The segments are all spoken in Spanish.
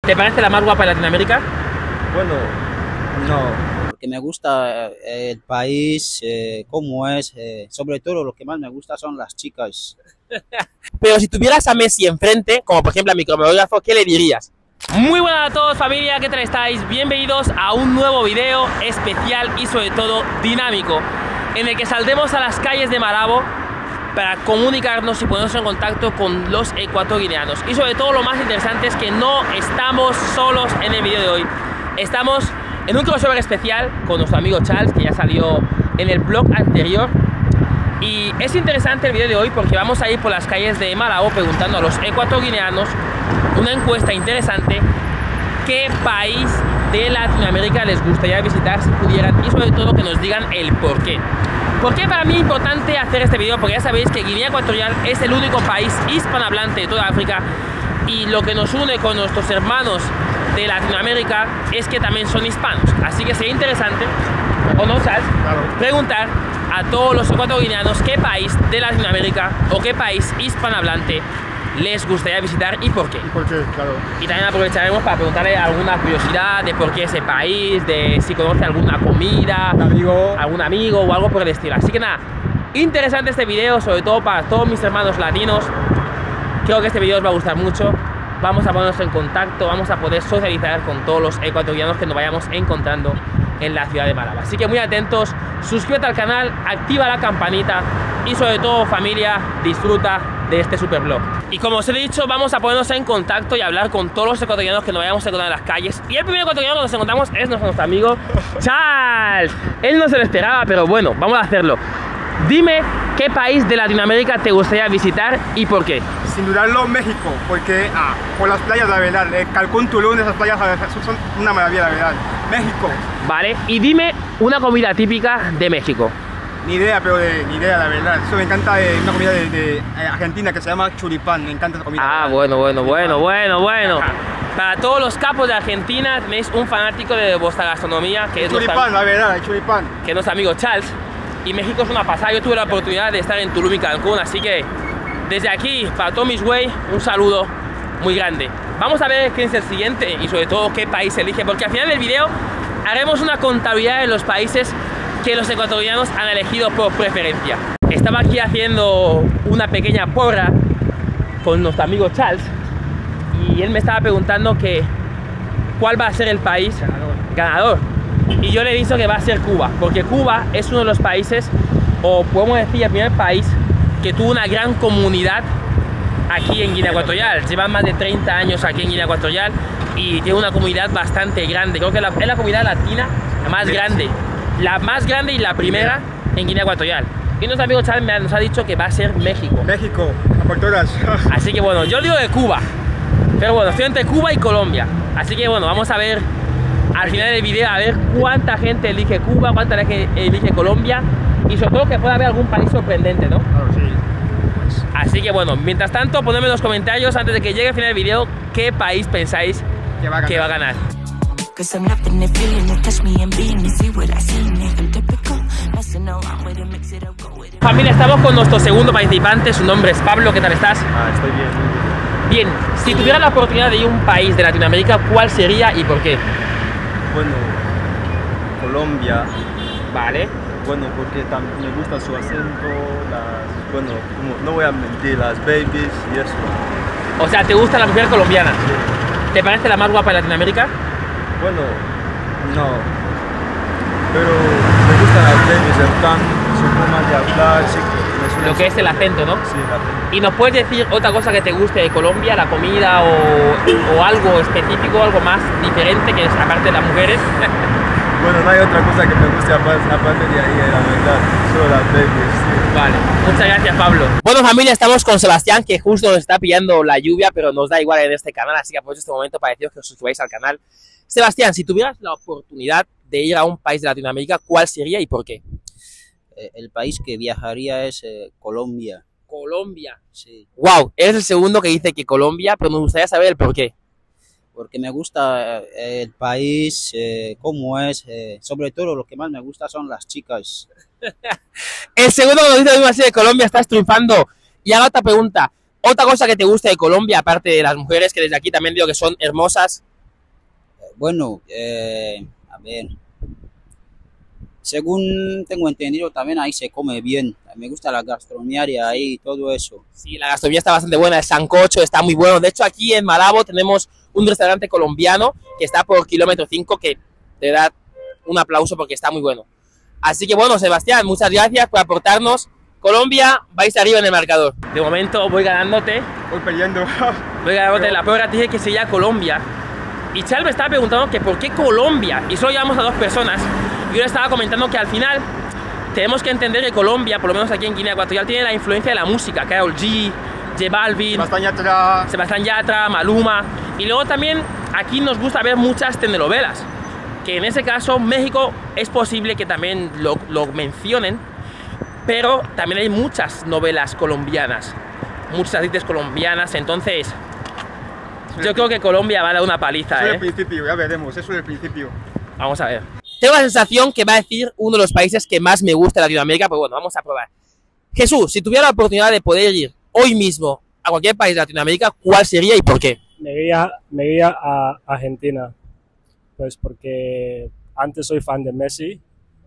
¿Te parece la más guapa de Latinoamérica? Bueno, no, porque me gusta el país, cómo es, sobre todo lo que más me gusta son las chicas. Pero si tuvieras a Messi enfrente, como por ejemplo a mi cromatógrafo, ¿qué le dirías? Muy buenas a todos, familia, ¿qué tal estáis? Bienvenidos a un nuevo video especial y sobre todo dinámico, en el que saldremos a las calles de Malabo para comunicarnos y ponernos en contacto con los ecuatoguineanos. Y sobre todo lo más interesante es que no estamos solos en el video de hoy. Estamos en un crossover especial con nuestro amigo Charles, que ya salió en el vlog anterior. Y es interesante el video de hoy porque vamos a ir por las calles de Malabo preguntando a los ecuatoguineanos una encuesta interesante: ¿qué país de Latinoamérica les gustaría visitar si pudieran? Y sobre todo que nos digan el por qué. ¿Por qué para mí es importante hacer este video? Porque ya sabéis que Guinea Ecuatorial es el único país hispanohablante de toda África, y lo que nos une con nuestros hermanos de Latinoamérica es que también son hispanos. Así que sería interesante, ¿o no, Charles? Claro. Preguntar a todos los ecuatoguineanos qué país de Latinoamérica o qué país hispanohablante les gustaría visitar y por qué. ¿Y por qué? Claro. Y también aprovecharemos para preguntarle alguna curiosidad de por qué ese país, de si conoce alguna comida, algún amigo o algo por el estilo. Así que nada, interesante este video, sobre todo para todos mis hermanos latinos. Creo que este video os va a gustar mucho. Vamos a ponernos en contacto, vamos a poder socializar con todos los ecuatorianos que nos vayamos encontrando en la ciudad de Malabo. Así que muy atentos, suscríbete al canal, activa la campanita y sobre todo, familia, disfruta de este super vlog. Y como os he dicho, vamos a ponernos en contacto y hablar con todos los ecuatorianos que nos vayamos a encontrar en las calles. Y el primer ecuatoriano que nos encontramos es nuestro amigo Charles. Él no se lo esperaba, pero bueno, vamos a hacerlo. Dime qué país de Latinoamérica te gustaría visitar y por qué. Sin dudarlo, México, porque por las playas, la verdad, Cancún, Tulum, esas playas son una maravilla, la verdad. México. Vale, y dime una comida típica de México. Ni idea, pero ni idea, la verdad. Eso me encanta, una comida de Argentina que se llama choripán, me encanta esa comida. Bueno. Para todos los capos de Argentina tenéis un fanático de vuestra gastronomía, que es choripán, la verdad, el choripán. Que es nuestro amigo Charles. Y México es una pasada. Yo tuve la oportunidad de estar en Tulum y Cancún, así que desde aquí, para todos mis güey, un saludo muy grande. Vamos a ver quién es el siguiente y sobre todo qué país elige, porque al final del video haremos una contabilidad de los países que los ecuatorianos han elegido por preferencia. Estaba aquí haciendo una pequeña porra con nuestro amigo Charles y él me estaba preguntando que cuál va a ser el país ganador. Y yo le he dicho que va a ser Cuba, porque Cuba es uno de los países, o podemos decir el primer país, que tuvo una gran comunidad aquí en Guinea Ecuatorial. Llevan más de 30 años aquí en Guinea Ecuatorial y tiene una comunidad bastante grande. Creo que es la comunidad latina más grande y la primera en Guinea Ecuatorial. Y nuestro amigo Charles nos ha dicho que va a ser México. México, a por todas. Así que bueno, yo digo de Cuba, pero bueno, estoy entre Cuba y Colombia. Así que bueno, vamos a ver al final del video, a ver cuánta gente elige Cuba, cuánta gente elige Colombia y sobre todo que pueda haber algún país sorprendente, ¿no? Claro, sí. Así que bueno, mientras tanto, ponedme en los comentarios antes de que llegue al final del video qué país pensáis que va a ganar. Familia, estamos con nuestro segundo participante, su nombre es Pablo. ¿Qué tal estás? Estoy bien, muy bien. Bien, si tuvieras la oportunidad de ir a un país de Latinoamérica, ¿cuál sería y por qué? Bueno, Colombia. Vale. Bueno, porque también me gusta su acento, bueno, no voy a mentir, las babies y eso. O sea, ¿te gusta la mujer colombiana? Sí. ¿Te parece la más guapa de Latinoamérica? Bueno, no. Pero me gustan las babies, su forma de hablar, sí. Lo que es el acento, ¿no? Sí, el acento. ¿Y nos puedes decir otra cosa que te guste de Colombia, la comida o algo específico, algo más diferente que es aparte de las mujeres? Bueno, no hay otra cosa que me guste aparte de ahí, la verdad, solo las babies, sí. Vale, muchas gracias, Pablo. Bueno, familia, estamos con Sebastián, que justo nos está pillando la lluvia, pero nos da igual en este canal, así que aprovecho este momento para deciros que os suscribáis al canal. Sebastián, si tuvieras la oportunidad de ir a un país de Latinoamérica, ¿cuál sería y por qué? El país que viajaría es Colombia. Colombia. Sí. Wow, eres el segundo que dice que Colombia, pero me gustaría saber el por qué. Porque me gusta el país, cómo es, sobre todo lo que más me gusta son las chicas. El segundo que nos dice así de Colombia, estás triunfando. Y ahora otra pregunta, otra cosa que te guste de Colombia, aparte de las mujeres, que desde aquí también digo que son hermosas, Bueno, a ver, según tengo entendido, también ahí se come bien. Me gusta la gastronomía de ahí y todo eso. Sí, la gastronomía está bastante buena, el sancocho está muy bueno. De hecho, aquí en Malabo tenemos un restaurante colombiano que está por kilómetro 5, que te da un aplauso porque está muy bueno. Así que bueno, Sebastián, muchas gracias por aportarnos. Colombia, vais arriba en el marcador. De momento voy ganándote. Voy perdiendo. Voy ganándote. La peor dije que sería Colombia. Y Chal me estaba preguntando que por qué Colombia. Y solo llevamos a 2 personas. Yo le estaba comentando que al final tenemos que entender que Colombia, por lo menos aquí en Guinea Ecuatorial, tiene la influencia de la música. Karol G, J Balvin, Sebastián Yatra, Maluma. Y luego también aquí nos gusta ver muchas telenovelas. Que en ese caso México es posible que también lo mencionen. Pero también hay muchas novelas colombianas, muchas actrices colombianas, entonces yo creo que Colombia va a dar una paliza. Eso es el principio, ya veremos, eso es el principio. Vamos a ver. Tengo la sensación que va a decir uno de los países que más me gusta de Latinoamérica, pero bueno, vamos a probar. Jesús, si tuviera la oportunidad de poder ir hoy mismo a cualquier país de Latinoamérica, ¿cuál sería y por qué? Me iría a Argentina, pues porque antes soy fan de Messi.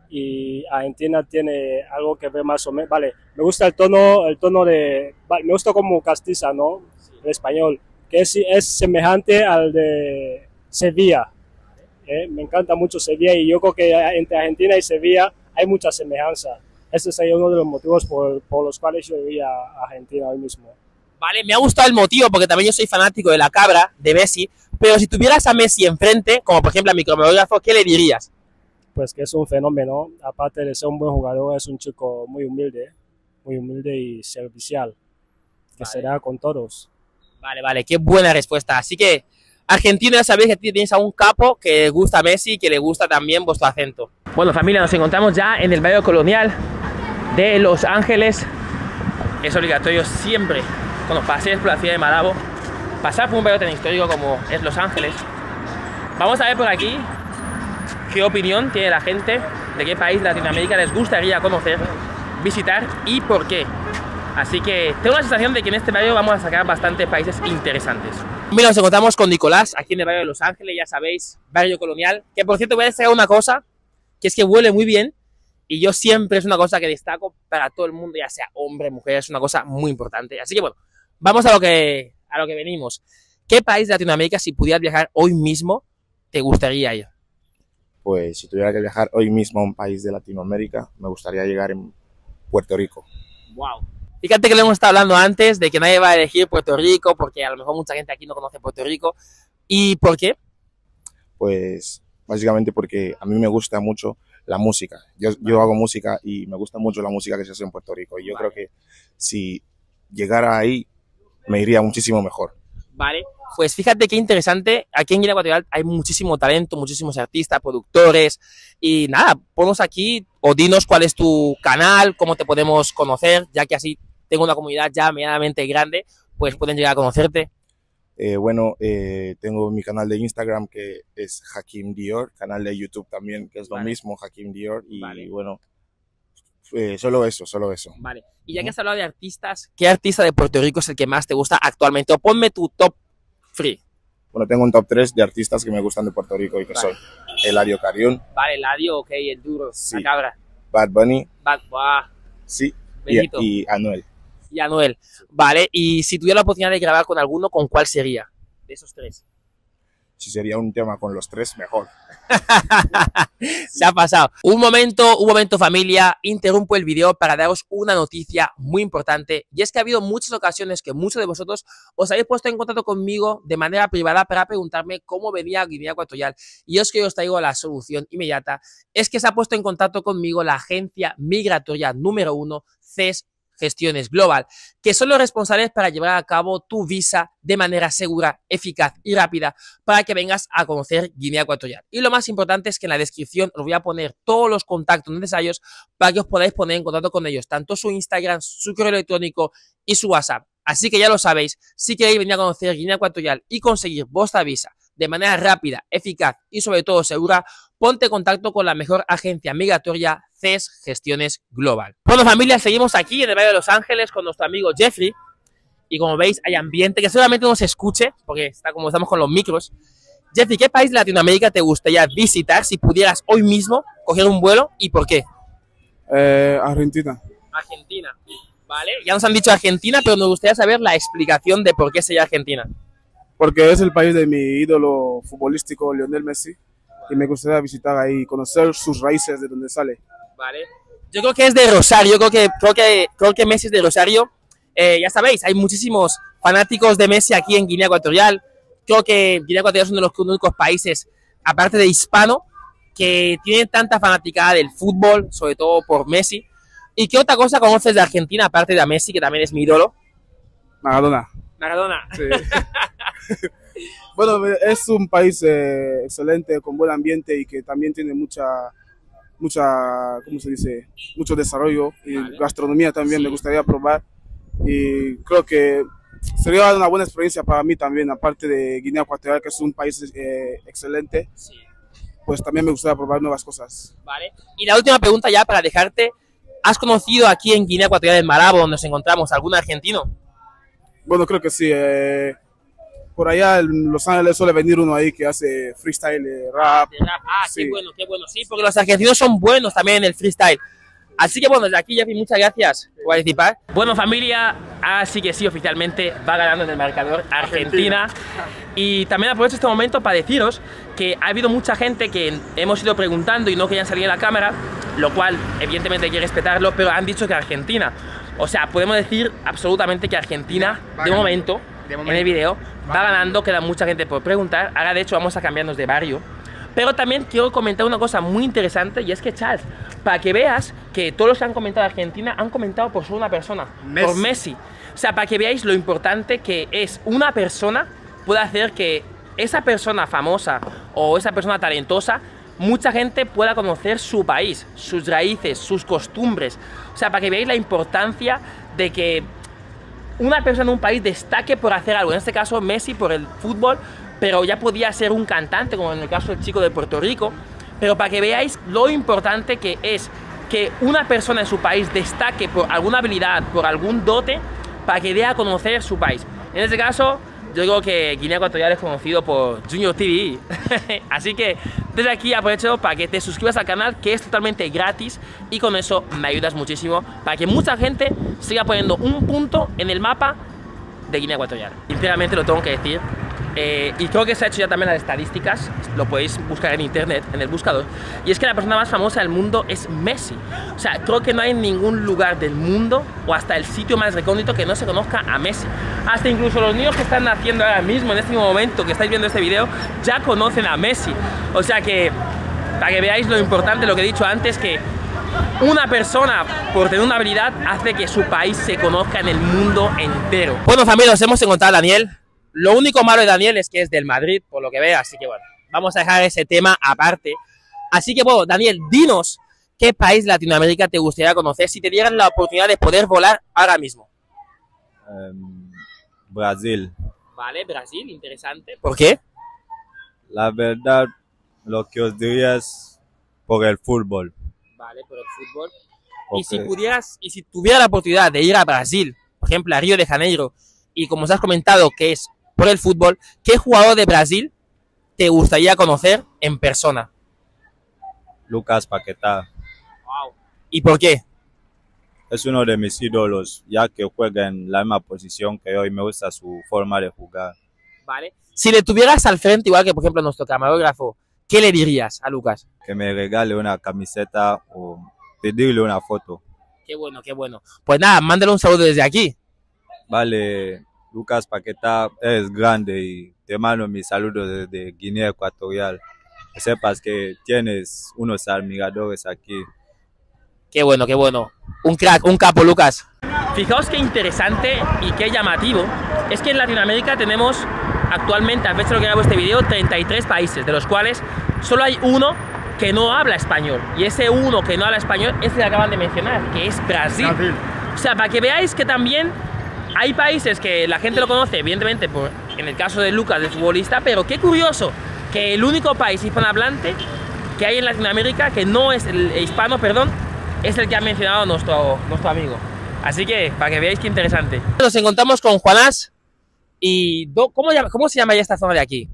Y Argentina tiene algo que ver más o menos, vale, me gusta el tono de, vale, me gusta como castiza, ¿no? El español, que es semejante al de Sevilla, me encanta mucho Sevilla y yo creo que entre Argentina y Sevilla hay mucha semejanza. Ese sería uno de los motivos por los cuales yo iría a Argentina hoy mismo. Vale, me ha gustado el motivo porque también yo soy fanático de la cabra, de Messi, pero si tuvieras a Messi enfrente, como por ejemplo a mi cromatógrafo, ¿qué le dirías? Pues que es un fenómeno, aparte de ser un buen jugador, es un chico muy humilde y servicial, que será con todos. Vale, qué buena respuesta. Así que, Argentina, ya sabéis que tienes a un capo que le gusta a Messi y que le gusta también vuestro acento. Bueno, familia, nos encontramos ya en el barrio colonial de Los Ángeles. Es obligatorio siempre, cuando paséis por la ciudad de Malabo, pasar por un barrio tan histórico como es Los Ángeles. Vamos a ver por aquí qué opinión tiene la gente, de qué país de Latinoamérica les gustaría conocer, visitar y por qué. Así que tengo la sensación de que en este barrio vamos a sacar bastantes países interesantes. Mira, nos encontramos con Nicolás, aquí en el barrio de Los Ángeles, ya sabéis, barrio colonial, que por cierto voy a destacar una cosa, que es que huele muy bien, y yo siempre es una cosa que destaco para todo el mundo, ya sea hombre, mujer, es una cosa muy importante. Así que bueno, vamos a lo que venimos. ¿Qué país de Latinoamérica, si pudieras viajar hoy mismo, te gustaría ir? Pues si tuviera que viajar hoy mismo a un país de Latinoamérica, me gustaría llegar en Puerto Rico. Wow. Fíjate que lo hemos estado hablando antes de que nadie va a elegir Puerto Rico porque a lo mejor mucha gente aquí no conoce Puerto Rico. ¿Y por qué? Pues básicamente porque a mí me gusta mucho la música. Yo hago música y me gusta mucho la música que se hace en Puerto Rico. Y yo creo que si llegara ahí me iría muchísimo mejor. Vale, pues fíjate qué interesante, aquí en Guinea Ecuatorial hay muchísimo talento, muchísimos artistas, productores y nada, ponnos aquí o dinos cuál es tu canal, cómo te podemos conocer, ya que así tengo una comunidad ya medianamente grande, pues pueden llegar a conocerte. Tengo mi canal de Instagram que es Hakim Dior, canal de YouTube también que es lo mismo, Hakim Dior y bueno, solo eso. Vale, y ya que has hablado de artistas, ¿qué artista de Puerto Rico es el que más te gusta actualmente? O ponme tu top 3. Bueno, tengo un top 3 de artistas que me gustan de Puerto Rico y que son Eladio Carrión. Vale, Eladio, ok, el duro, sí. La cabra. Bad Bunny. Wow. Sí, y Anuel. Y Anuel, vale, y si tuviera la oportunidad de grabar con alguno, ¿con cuál sería? De esos 3. Si sería un tema con los 3, mejor. Se ha pasado. Un momento familia, interrumpo el video para daros una noticia muy importante y es que ha habido muchas ocasiones que muchos de vosotros os habéis puesto en contacto conmigo de manera privada para preguntarme cómo venía a Guinea Ecuatorial y es que os traigo la solución inmediata. Es que se ha puesto en contacto conmigo la agencia migratoria número 1, CES Gestiones Global, que son los responsables para llevar a cabo tu visa de manera segura, eficaz y rápida para que vengas a conocer Guinea Ecuatorial. Y lo más importante es que en la descripción os voy a poner todos los contactos necesarios para que os podáis poner en contacto con ellos, tanto su Instagram, su correo electrónico y su WhatsApp. Así que ya lo sabéis, si queréis venir a conocer Guinea Ecuatorial y conseguir vuestra visa de manera rápida, eficaz y sobre todo segura, ponte en contacto con la mejor agencia migratoria CES Gestiones Global. Bueno familia, seguimos aquí en el barrio de Los Ángeles con nuestro amigo Jeffrey y como veis hay ambiente que seguramente no se escuche porque está como estamos con los micros Jeffrey, ¿qué país de Latinoamérica te gustaría visitar si pudieras hoy mismo coger un vuelo y por qué? Argentina. Argentina. Vale, ya nos han dicho Argentina, pero nos gustaría saber la explicación de por qué sería Argentina. Porque es el país de mi ídolo futbolístico, Lionel Messi. Y me gustaría visitar ahí, conocer sus raíces de donde sale. Vale. Yo creo que es de Rosario, creo que Messi es de Rosario. Ya sabéis, hay muchísimos fanáticos de Messi aquí en Guinea Ecuatorial. Creo que Guinea Ecuatorial es uno de los únicos países, aparte de hispano, que tienen tanta fanaticada del fútbol, sobre todo por Messi. ¿Y qué otra cosa conoces de Argentina, aparte de Messi, que también es mi ídolo? Maradona. Maradona. Sí. Bueno, es un país excelente, con buen ambiente y que también tiene mucha, ¿cómo se dice? Mucho desarrollo y vale. Gastronomía también, Sí. me gustaría probar. Y creo que sería una buena experiencia para mí también, aparte de Guinea Ecuatorial, que es un país excelente, Sí. pues también me gustaría probar nuevas cosas. Vale. Y la última pregunta ya para dejarte. ¿Has conocido aquí en Guinea Ecuatorial, en Malabo, donde nos encontramos, algún argentino? Bueno, creo que sí. Por allá en Los Ángeles suele venir uno ahí que hace freestyle, rap. De rap. Ah, Sí. qué bueno, qué bueno. Sí, porque los argentinos son buenos también en el freestyle. Así que bueno, desde aquí, Jeffrey, muchas gracias por participar. Bueno, familia, así que sí, oficialmente va ganando en el marcador Argentina. Y también aprovecho este momento para deciros que ha habido mucha gente que hemos ido preguntando y no querían salir en la cámara, lo cual evidentemente hay que respetarlo, pero han dicho que Argentina. O sea, podemos decir absolutamente que Argentina, de momento, en el video, va ganando, queda mucha gente por preguntar. Ahora de hecho vamos a cambiarnos de barrio. Pero también quiero comentar una cosa muy interesante, y es que, Charles, para que veas que todos los que han comentado Argentina han comentado por solo una persona, por Messi. O sea, para que veáis lo importante que es una persona puede hacer que esa persona famosa o esa persona talentosa, mucha gente pueda conocer su país, sus raíces, sus costumbres. O sea, para que veáis la importancia de que una persona en un país destaque por hacer algo. En este caso, Messi por el fútbol, pero ya podía ser un cantante, como en el caso del chico de Puerto Rico. Pero para que veáis lo importante que es que una persona en su país destaque por alguna habilidad, por algún dote, para que dé a conocer su país. En este caso, yo digo que Guinea Ecuatorial es conocido por Junior TV. Así que desde aquí aprovecho para que te suscribas al canal, que es totalmente gratis, y con eso me ayudas muchísimo para que mucha gente siga poniendo un punto en el mapa de Guinea Ecuatorial. Sinceramente lo tengo que decir. Y creo que se ha hecho ya también las estadísticas, lo podéis buscar en internet, en el buscador, y es que la persona más famosa del mundo es Messi. O sea, creo que no hay ningún lugar del mundo o hasta el sitio más recóndito que no se conozca a Messi. Hasta incluso los niños que están naciendo ahora mismo, en este momento que estáis viendo este video, ya conocen a Messi. O sea que, para que veáis lo importante, lo que he dicho antes, que una persona, por tener una habilidad, hace que su país se conozca en el mundo entero. Bueno, familia, nos hemos encontrado a Daniel. Lo único malo de Daniel es que es del Madrid, por lo que veo, así que bueno, vamos a dejar ese tema aparte. Así que bueno, Daniel, dinos qué país de Latinoamérica te gustaría conocer si te dieran la oportunidad de poder volar ahora mismo. Brasil. Vale, Brasil, interesante. ¿Por qué? La verdad, lo que os diría es por el fútbol. Vale, por el fútbol. Okay. Y si tuviera la oportunidad de ir a Brasil, por ejemplo, a Río de Janeiro, y como os has comentado que es por el fútbol, ¿qué jugador de Brasil te gustaría conocer en persona? Lucas Paquetá. Wow. ¿Y por qué? Es uno de mis ídolos, ya que juega en la misma posición que yo y me gusta su forma de jugar. Vale. Si le tuvieras al frente, igual que por ejemplo nuestro camarógrafo, ¿qué le dirías a Lucas? Que me regale una camiseta o pedirle una foto. Qué bueno, qué bueno. Pues nada, mándale un saludo desde aquí. Vale, Lucas Paquetá, eres grande y te mando mis saludos desde Guinea Ecuatorial. Que sepas que tienes unos admiradores aquí. Qué bueno, qué bueno. Un crack, un capo, Lucas. Fijaos qué interesante y qué llamativo es que en Latinoamérica tenemos actualmente, a veces lo que grabo este video, 33 países, de los cuales solo hay uno que no habla español. Y ese uno que no habla español es el que acaban de mencionar, que es Brasil. O sea, para que veáis que también hay países que la gente lo conoce, evidentemente, en el caso de Lucas, del futbolista, pero qué curioso que el único país hispanohablante que hay en Latinoamérica, que no es el hispano, perdón, es el que ha mencionado nuestro amigo. Así que, para que veáis qué interesante. Nos encontramos con Juanás y... ¿Cómo se llama ya esta zona de aquí?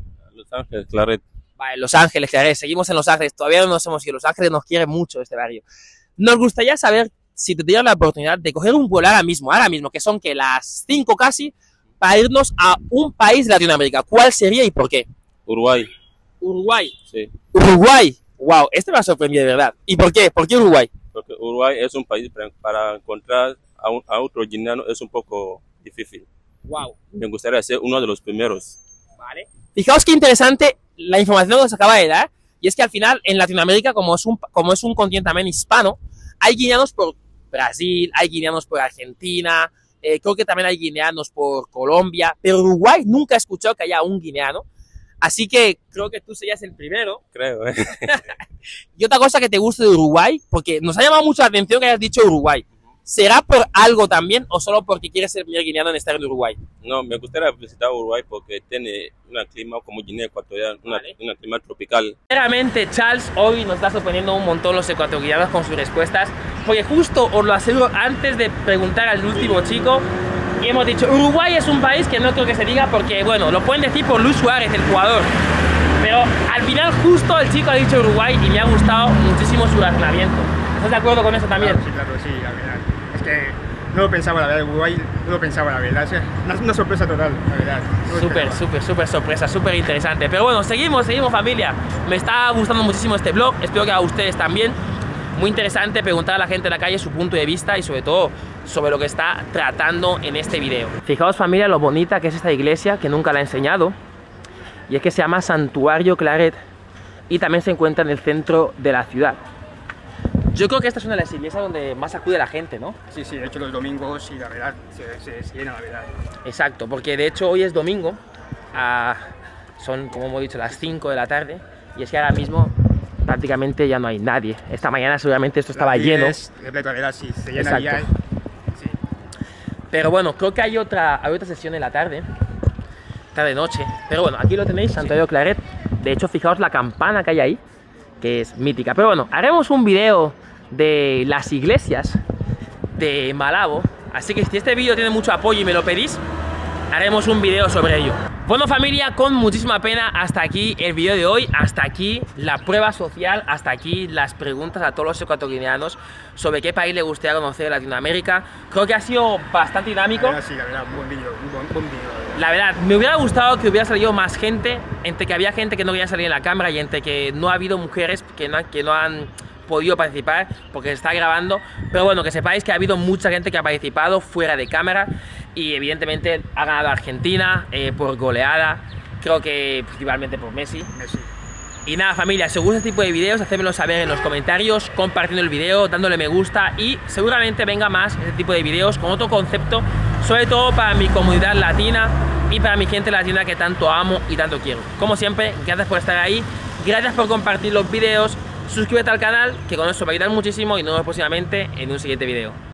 Los Ángeles, Claret. Vale, Los Ángeles, Claret. Seguimos en Los Ángeles. Todavía no nos hemos ido. Los Ángeles nos quiere mucho este barrio. Nos gustaría saber si te dieran la oportunidad de coger un vuelo ahora mismo, que son que las 5 casi, para irnos a un país de Latinoamérica. ¿Cuál sería y por qué? Uruguay. Uruguay. Sí. Uruguay. Wow, este me ha sorprendido de verdad. ¿Y por qué? ¿Por qué Uruguay? Porque Uruguay es un país para encontrar a otro guineano es un poco difícil. Wow. Me gustaría ser uno de los primeros. Vale. Fijaos qué interesante la información que nos acaba de dar. Y es que al final en Latinoamérica, como es un continente también hispano, hay guineanos por Brasil, hay guineanos por Argentina, creo que también hay guineanos por Colombia, pero Uruguay nunca he escuchado que haya un guineano. Así que creo que tú serías el primero. Creo, Y otra cosa que te guste de Uruguay, porque nos ha llamado mucho la atención que hayas dicho Uruguay. ¿Será por algo también o solo porque quieres ser el primer guineano en estar en Uruguay? No, me gustaría visitar Uruguay porque tiene un clima como Guinea Ecuatorial, un clima tropical. Sinceramente, Charles hoy nos está sorprendiendo un montón los ecuatorianos con sus respuestas, porque justo os lo aseguro, antes de preguntar al último chico, hemos dicho Uruguay es un país que no creo que se diga porque, bueno, lo pueden decir por Luis Suárez, el jugador. Pero al final justo el chico ha dicho Uruguy y me ha gustado muchísimo su razonamiento. ¿Estás de acuerdo con eso también? Sí, claro, sí, la verdad. Es que no lo pensaba, la verdad, Uruguay no lo pensaba, la verdad. Es una sorpresa total, la verdad. Súper sorpresa, súper interesante. Pero bueno, seguimos familia. Me está gustando muchísimo este vlog, espero que a ustedes también. Muy interesante preguntar a la gente en la calle su punto de vista y sobre todo sobre lo que está tratando en este video. Fijaos familia lo bonita que es esta iglesia, que nunca la he enseñado. Y es que se llama Santuario Claret y también se encuentra en el centro de la ciudad. Yo creo que esta es una de las iglesias donde más acude la gente, ¿no? Sí, sí, de hecho los domingos, sí, la verdad, se llena, la verdad. Exacto, porque de hecho hoy es domingo, son como hemos dicho las 5 de la tarde y es que ahora mismo prácticamente ya no hay nadie. Esta mañana seguramente esto estaba lleno. Repleto, la verdad, sí, se llena ya. Sí. Pero bueno, creo que hay otra sesión en la tarde. Tarde-noche, pero bueno, aquí lo tenéis, Santuario Claret. De hecho, fijaos la campana que hay ahí, que es mítica. Pero bueno, haremos un video de las iglesias de Malabo, así que si este vídeo tiene mucho apoyo y me lo pedís, haremos un video sobre ello. Bueno familia, con muchísima pena, hasta aquí el vídeo de hoy, hasta aquí la prueba social, hasta aquí las preguntas a todos los ecuatorianos sobre qué país le gustaría conocer de Latinoamérica. Creo que ha sido bastante dinámico. Sí, la verdad, un buen vídeo, un buen vídeo. La verdad, me hubiera gustado que hubiera salido más gente, entre que había gente que no quería salir en la cámara y entre que no ha habido mujeres que no han podido participar porque se está grabando, pero bueno, que sepáis que ha habido mucha gente que ha participado fuera de cámara y evidentemente ha ganado Argentina por goleada, creo que principalmente por Messi. Y nada familia, si os gusta este tipo de vídeos, hacedmelo saber en los comentarios, compartiendo el vídeo, dándole me gusta y seguramente venga más este tipo de vídeos con otro concepto, sobre todo para mi comunidad latina y para mi gente latina que tanto amo y tanto quiero. Como siempre, gracias por estar ahí, gracias por compartir los vídeos, suscríbete al canal, que con eso me va a ayudar muchísimo y nos vemos próximamente en un siguiente vídeo.